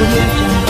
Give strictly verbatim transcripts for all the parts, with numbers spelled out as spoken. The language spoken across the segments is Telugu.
audio jungle.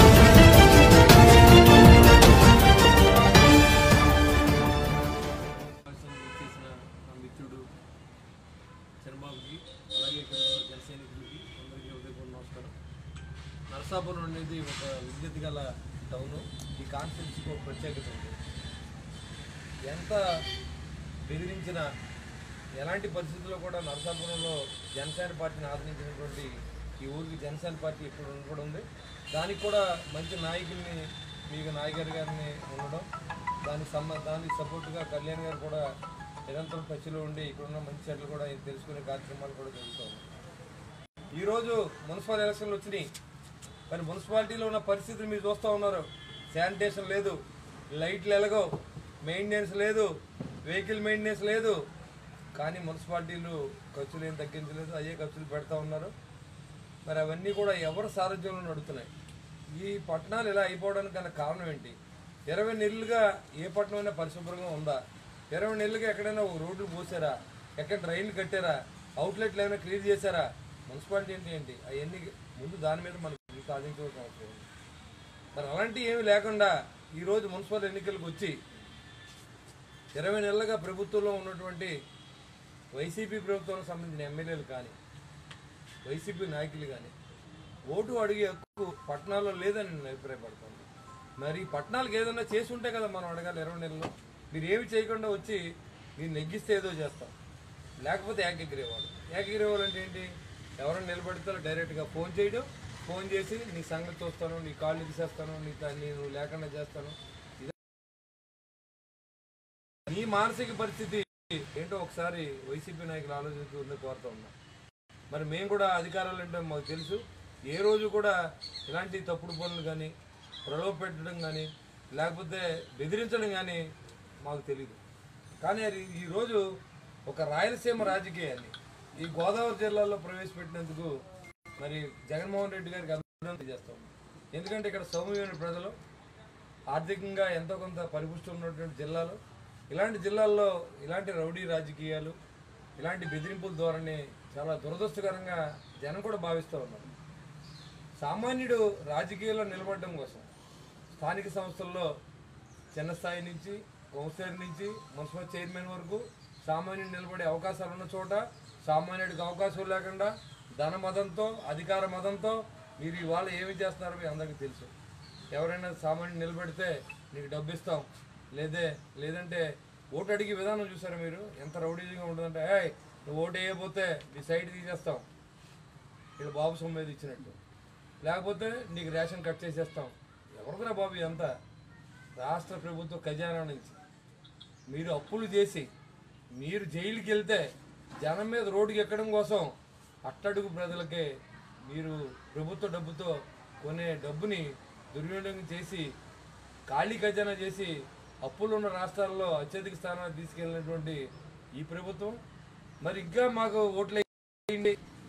మిత్రుడు చంద్రబాబుకి అలాగే ఇక్కడ జన సైనికులకి అందరికీ ఉదయపూర్వ నమస్కారం. నరసాపురం అనేది ఒక విద్యుత్ గల టౌను. ఈ కాన్స్టిట్యున్సీకి ఒక ప్రత్యేకత ఉంది. ఎంత బెదిరించిన ఎలాంటి పరిస్థితుల్లో కూడా నరసాపురంలో జనసేన పార్టీని ఆదరించినటువంటి ఈ ఊరికి జనసేన పార్టీ ఇప్పుడు ఉండడం ఉంది. దానికి కూడా మంచి నాయకుల్ని మీకు నాయకర్ గారిని ఉండడం, దానికి సంబ దానికి సపోర్ట్గా కళ్యాణ్ గారు కూడా నిరంతరం టచ్లో ఉండి ఇక్కడున్న మంచి చెట్లు కూడా తెలుసుకునే కార్యక్రమాలు కూడా జరుగుతాయి. ఈరోజు మున్సిపల్ ఎలక్షన్లు వచ్చినాయి, కానీ మున్సిపాలిటీలో ఉన్న పరిస్థితులు మీరు చూస్తూ ఉన్నారు. శానిటేషన్ లేదు, లైట్లు ఎలగవు, మెయింటెనెన్స్ లేదు, వెహికల్ మెయింటెనెన్స్ లేదు. కానీ మున్సిపాలిటీలు ఖర్చులు ఏం తగ్గించలేదు, అయ్యే ఖర్చులు పెడతా ఉన్నారు. మరి అవన్నీ కూడా ఎవరి సారథ్యంలో నడుస్తున్నాయి. ఈ పట్టణాలు ఇలా అయిపోవడానికి గల కారణం ఏంటి? ఇరవై నెలలుగా ఏ పట్టణమైనా పరిశుభ్రంగా ఉందా? ఇరవై నెలలుగా ఎక్కడైనా రోడ్లు పోసారా? ఎక్కడ డ్రైన్లు కట్టారా? అవుట్లెట్లు ఏమైనా క్లియర్ చేశారా? మున్సిపాలిటీ ఏంటి ఏంటి అవన్నీ ముందు దాని మీద మనకు సాధించవలసిన అవసరం ఉంది. మరి అలాంటివి ఏమి లేకుండా ఈరోజు మున్సిపల్ ఎన్నికలకు వచ్చి ఇరవై నెలలుగా ప్రభుత్వంలో ఉన్నటువంటి వైసీపీ ప్రభుత్వానికి సంబంధించిన ఎమ్మెల్యేలు కానీ వైసీపీ నాయకులు కానీ ఓటు అడిగే హక్కు పట్టణాల్లో లేదని నేను అభిప్రాయపడుతున్నాను. మరి పట్టణాలకు ఏదైనా చేసి ఉంటే కదా మనం అడగాలి. ఇరవై నెలలు మీరు ఏమి చేయకుండా వచ్చి మీరు నెగ్గిస్తే ఏదో చేస్తాం, లేకపోతే ఏకగ్రీవాలు. ఏకగ్రీవాలు అంటే ఏంటి? ఎవరైనా నిలబెడతారో డైరెక్ట్గా ఫోన్ చేయడం, ఫోన్ చేసి నీ సంగతి చూస్తాను, నీ కాళ్ళు తీసేస్తాను, నీ నేను లేకుండా చేస్తాను. నీ మానసిక పరిస్థితి ఏంటో ఒకసారి వైసీపీ నాయకులు ఆలోచించుకుంటే కోరుతా ఉన్నా. మరి మేము కూడా అధికారాలు అంటే మాకు తెలుసు. ఏ రోజు కూడా ఇలాంటి తప్పుడు పనులు కానీ ప్రలోభ పెట్టడం కానీ లేకపోతే బెదిరించడం కానీ మాకు తెలియదు. కానీ అది ఈరోజు ఒక రాయలసీమ రాజకీయాన్ని ఈ గోదావరి జిల్లాలో ప్రవేశపెట్టినందుకు మరి జగన్మోహన్ రెడ్డి గారికి అభినందన చేస్తాం. ఎందుకంటే ఇక్కడ సౌమ్యమైన ప్రజలు, ఆర్థికంగా ఎంతో కొంత పరిపుష్టి ఉన్నటువంటి జిల్లాలు, ఇలాంటి జిల్లాల్లో ఇలాంటి రౌడీ రాజకీయాలు, ఇలాంటి బెదిరింపుల ధోరణి చాలా దురదృష్టకరంగా జనం కూడా భావిస్తూ ఉన్నారు. సామాన్యుడు రాజకీయాల్లో నిలబడడం కోసం స్థానిక సంస్థల్లో చిన్న స్థాయి నుంచి కౌన్సిలర్ నుంచి మున్సిపల్ చైర్మన్ వరకు సామాన్యుడు నిలబడే అవకాశాలు ఉన్న చోట సామాన్యుడికి అవకాశం లేకుండా ధన మదంతో అధికార మదంతో మీరు ఇవాళ ఏమి చేస్తున్నారో మీ అందరికీ తెలుసు. ఎవరైనా సామాన్యుడు నిలబెడితే నీకు డబ్బు ఇస్తాం, లేదే లేదంటే ఓటు అడిగే విధానం చూసారా మీరు? ఎంత రౌడీగా ఉంటుందంటే, ఏ నువ్వు ఓటు వేయకపోతే నీ సైడ్ తీసేస్తాం, ఇక్కడ బాబు సొమ్మేది ఇచ్చినట్టు, లేకపోతే నీకు రేషన్ కట్ చేసేస్తాం. ఎవరికరా బాబు ఇదంతా? రాష్ట్ర ప్రభుత్వ ఖజానా నుంచి మీరు అప్పులు చేసి మీరు జైలుకి వెళ్తే జనం మీద రోడ్డుకి ఎక్కడం కోసం అట్టడుగు ప్రజలకే మీరు ప్రభుత్వ డబ్బుతో కొనే డబ్బుని దుర్వినియోగం చేసి ఖాళీ ఖజానా చేసి అప్పులు ఉన్న రాష్ట్రాల్లో అత్యధిక స్థానాలు తీసుకెళ్ళినటువంటి ఈ ప్రభుత్వం మరి ఇంకా మాకు ఓట్లు వేయండి,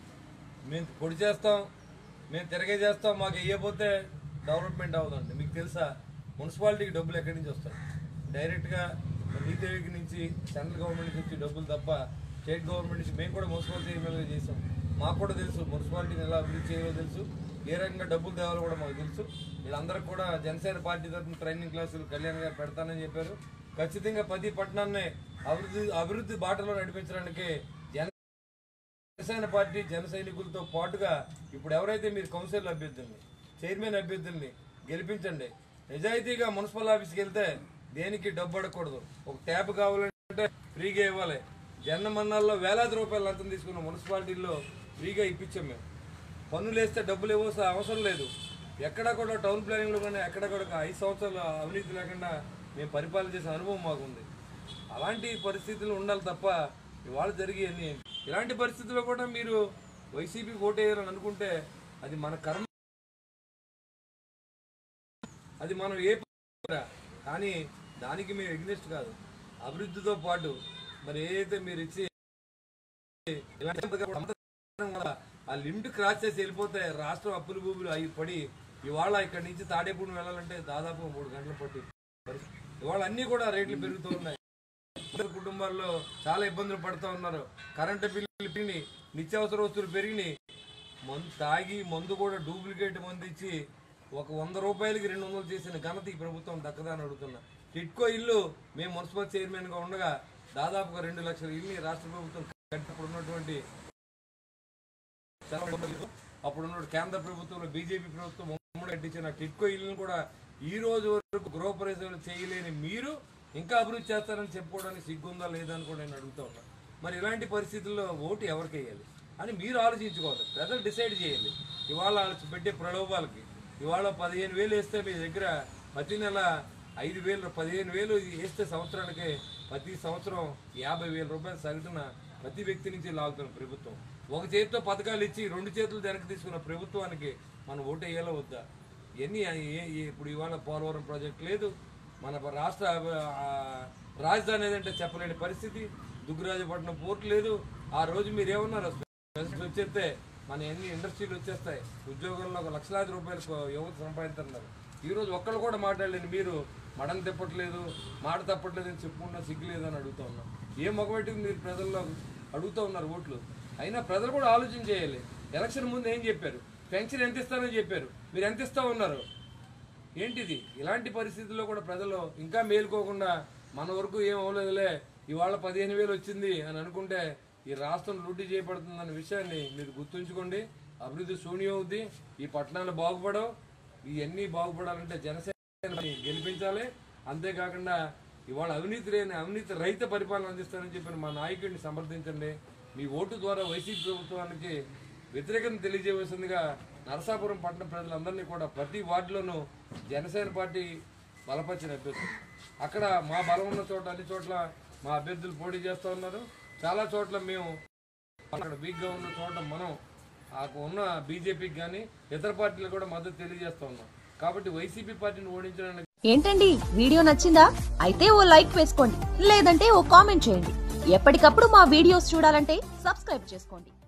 మేము పొడి చేస్తాం, మేము తిరగే చేస్తాం, మాకు వేయకపోతే డెవలప్మెంట్ అవుతుంది. మీకు తెలుసా మున్సిపాలిటీకి డబ్బులు ఎక్కడి నుంచి వస్తాయి? డైరెక్ట్గా నీతి ఆయోగ్ నుంచి సెంట్రల్ గవర్నమెంట్ నుంచి డబ్బులు తప్ప స్టేట్ గవర్నమెంట్ నుంచి మేము కూడా మున్సిపాలిటీ ఎమ్మెల్యేగా చేసాం. మాకు కూడా తెలుసు మున్సిపాలిటీని ఎలా అభివృద్ధి చేయాలో తెలుసు, ఏ రకంగా డబ్బులు తేవాలో కూడా మాకు తెలుసు. వీళ్ళందరికీ కూడా జనసేన పార్టీ తరఫున ట్రైనింగ్ క్లాసులు కళ్యాణ్ గారు పెడతానని చెప్పారు. ఖచ్చితంగా ప్రతి పట్టణాన్ని అభివృద్ధి అభివృద్ధి బాటలో నడిపించడానికి జనసేన పార్టీ జన సైనికులతో పాటుగా ఇప్పుడు ఎవరైతే మీరు కౌన్సిలర్ అభ్యర్థుల్ని చైర్మన్ అభ్యర్థుల్ని గెలిపించండి. నిజాయితీగా మున్సిపల్ ఆఫీస్కి వెళ్తే దేనికి డబ్బు అడగకూడదు. ఒక ట్యాప్ కావాలంటే ఫ్రీగా ఇవ్వాలి. జన మన్నాల్లో వేలాది రూపాయలు లంచం తీసుకున్న మున్సిపాలిటీల్లో ఫ్రీగా ఇప్పించాం. మేము పన్నులు వేస్తే డబ్బులు ఇవ్వాల్సిన అవసరం లేదు. ఎక్కడా కూడా టౌన్ ప్లానింగ్లో కానీ ఎక్కడ కూడా ఐదు సంవత్సరాలు అవినీతి లేకుండా మేము పరిపాలన చేసిన అనుభవం మాకుంది. అలాంటి పరిస్థితులు ఉండాలి తప్ప ఇవాళ జరిగేవన్నీ ఇలాంటి పరిస్థితుల్లో కూడా మీరు వైసీపీ ఓటు వేయాలని అనుకుంటే అది మన కర్మ, అది మనం ఏ కానీ దానికి మేము ఎగ్నెస్ట్ కాదు. అభివృద్ధితో పాటు మరి ఏదైతే మీరు ఇచ్చి ఆ లిమిట్ క్రాస్ చేసి వెళ్ళిపోతే రాష్ట్రం అప్పులు భూములు అవి పడి ఇవాళ ఇక్కడి నుంచి తాడేపూడి వెళ్ళాలంటే దాదాపు మూడు గంటలు పట్టి ఇవాళ అన్నీ కూడా రేట్లు పెరుగుతూ ఉన్నాయి. కుటుంబాల్లో చాలా ఇబ్బందులు పడుతూ ఉన్నారు. కరెంటు బిల్లులు పెరిగినాయి, నిత్యావసర వస్తువులు పెరిగినాయి, మందు తాగి మందు కూడా డూప్లికేట్ మందు ఇచ్చి ఒక వంద రూపాయలకి రెండు వందలు చేసిన ఘనత ఈ ప్రభుత్వం దక్కదని అడుగుతున్నా. టిట్కో ఇల్లు మేము మున్సిపల్ చైర్మన్గా ఉండగా దాదాపుగా రెండు లక్షల ఇల్లు రాష్ట్ర ప్రభుత్వం కట్టినప్పుడు ఉన్నటువంటి అప్పుడున్న కేంద్ర ప్రభుత్వంలో బీజేపీ ప్రభుత్వం ఉమ్మడి కట్టించిన టిట్కో ఇల్లును కూడా ఈ రోజు వరకు గృహప్రవేశాలు చేయలేని మీరు ఇంకా అభివృద్ధి చేస్తారని చెప్పుకోవడానికి సిగ్గుందా లేదా అని కూడా నేను అడుగుతా ఉన్నా. మరి ఇలాంటి పరిస్థితుల్లో ఓటు ఎవరికి వేయాలి అని మీరు ఆలోచించుకోవాలి. ప్రజలు డిసైడ్ చేయాలి. ఇవాళ వాళ్ళు పెట్టే ప్రలోభాలకి ఇవాళ పదిహేను వేలు వేస్తే మీ దగ్గర ప్రతి నెల ఐదు వేలు పదిహేను వేలు వేస్తే సంవత్సరానికి ప్రతి సంవత్సరం యాభై వేల రూపాయలు సగటున ప్రతి వ్యక్తి నుంచి లాగుతున్న ప్రభుత్వం. ఒక చేతితో పథకాలు ఇచ్చి రెండు చేతులు వెనక్కి తీసుకున్న ప్రభుత్వానికి మనం ఓటు వేయాలో వద్దా? ఎన్ని ఇప్పుడు ఇవాళ పోలవరం ప్రాజెక్ట్ లేదు, మన రాష్ట్ర రాజధాని ఏదంటే చెప్పలేని పరిస్థితి, దుగ్గరాజపట్నం పోర్టు లేదు. ఆ రోజు మీరు ఏమన్నారు? వచ్చేస్తే మన ఎన్ని ఇండస్ట్రీలు వచ్చేస్తాయి, ఉద్యోగంలో ఒక లక్షలాది రూపాయలు యువత సంపాదిస్తున్నారు. ఈరోజు ఒక్కళ్ళు కూడా మాట్లాడలేని మీరు మడం తిప్పట్లేదు, మాట తప్పట్లేదు అని చెప్పుకున్నా సిగ్గులేదు అని అడుగుతూ ఉన్నాం. ఏ మొగబెట్టి మీరు ప్రజల్లో అడుగుతూ ఉన్నారు ఓట్లు? అయినా ప్రజలు కూడా ఆలోచన చేయాలి. ఎలక్షన్ ముందు ఏం చెప్పారు? పెన్షన్ ఎంత ఇస్తారని చెప్పారు, మీరు ఎంత ఇస్తా ఉన్నారు? ఏంటిది? ఇలాంటి పరిస్థితుల్లో కూడా ప్రజలు ఇంకా మేలుకోకుండా మన వరకు ఏం అవ్వలేదులే, ఇవాళ పదిహేను వేలు వచ్చింది అని అనుకుంటే ఈ రాష్ట్రం లూటీ చేయబడుతుందన్న విషయాన్ని మీరు గుర్తుంచుకోండి. అభివృద్ధి శూన్యం అవుద్ది, ఈ పట్టణాలు బాగుపడవు. ఇవన్నీ బాగుపడాలంటే జనసేన గెలిపించాలి. అంతేకాకుండా ఇవాళ అవినీతి లేని అవినీతి రహిత పరిపాలన అందిస్తారని చెప్పిన మా నాయకుడిని సమర్థించండి. మీ ఓటు ద్వారా వైసీపీ ప్రభుత్వానికి వ్యతిరేకత తెలియజేయవలసిందిగా నరసాపురం పట్టణ ప్రజలందరినీ కూడా ప్రతి వార్డులోనూ జనసేన పార్టీ బలపరిచిన అభ్యర్థులు అక్కడ మా బలం ఉన్న చోట అన్ని చోట్ల మా అభ్యర్థులు పోటీ చేస్తూ ఉన్నారు. చాలా చోట్ల మేము అక్కడ వీక్గా ఉన్న చోట మనం ఉన్న బీజేపీకి కానీ ఇతర పార్టీలు కూడా మద్దతు తెలియజేస్తూ ఉన్నాం. కాబట్టి వైసీపీ పార్టీని ఓడించడానికి ఏంటండి వీడియో నచ్చిందా? అయితే ఓ లైక్ వేసుకోండి, లేదంటే ఓ కామెంట్ చేయండి. ఎప్పటికప్పుడు మా వీడియోస్ చూడాలంటే సబ్స్క్రైబ్ చేసుకోండి.